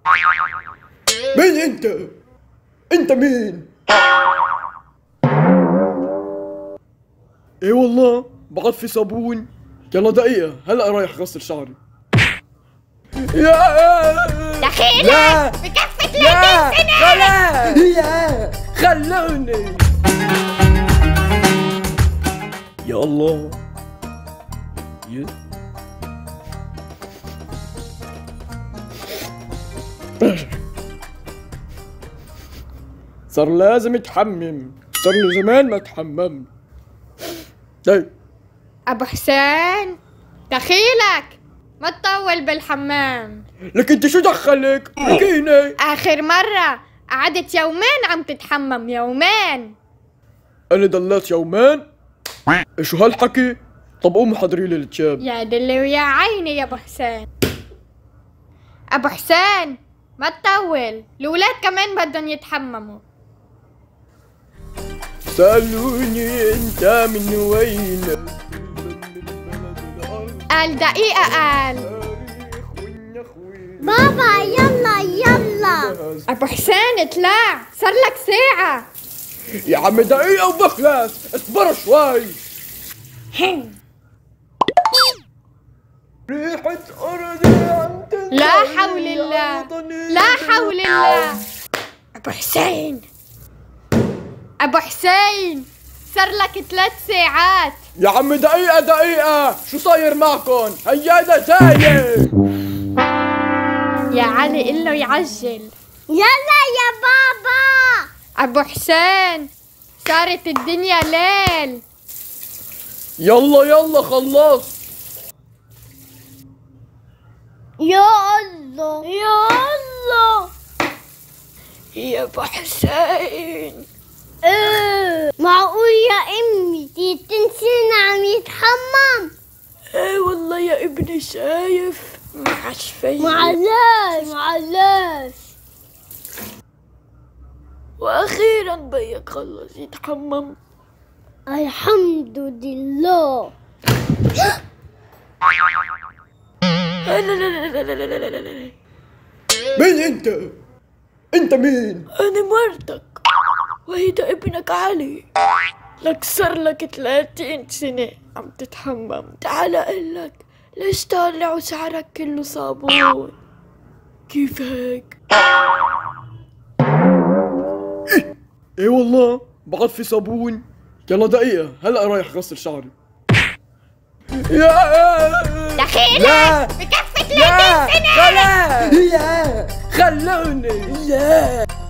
مين انت؟ انت مين؟ ايه والله بعد في صابون. يلا دقيقة هلا رايح غسل شعري. يا دخيلك بكفي 30 سنة. يا خلوني. يا الله. صار لازم اتحمم، صار لي زمان ما تحممت. طيب ابو حسين دخيلك ما تطول بالحمام. لك انت شو دخلك؟ حكيني. اخر مرة قعدت يومين عم تتحمم، يومين. انا ضليت يومين؟ شو هالحكي؟ طب قوم حضري لي الشاب. يا دلي ويا عيني يا ابو حسين. ابو حسين ما تطول، الاولاد كمان بدهم يتحمموا. سألوني انت من وين؟ قال دقيقة قال. بابا يلا يلا. ابو حسين اطلع، صار لك ساعة. يا عم دقيقة وبخلص، اصبر شوي. ريحة أرضي عم تنزل. لا حول الله، لا حول الله. ابو حسين، ابو حسين صار لك 3 ساعات. يا عم دقيقة، شو صاير معكن؟ هيدا جاي. يا علي قل له يعجل. يلا يا بابا. ابو حسين صارت الدنيا ليل. يلا خلص. يا الله يا الله. يا ابو حسين. معقول يا امي 30 سنة عم يتحمم؟ ايه والله يا ابني شايف ما عادش فيه. معلش. واخيرا بيك خلص يتحمم. الحمد لله. مين انت؟ انت مين؟ انا مرتك وهيدا ابنك علي. لك صار لك 30 سنة عم تتحمم. تعال اقلك ليش طالع وشعرك كله صابون؟ كيف هيك؟ ايه والله بعد في صابون. يلا دقيقة هلا رايح غسل شعري. يا دخيلك بكفي 30 سنة. يا خلوني.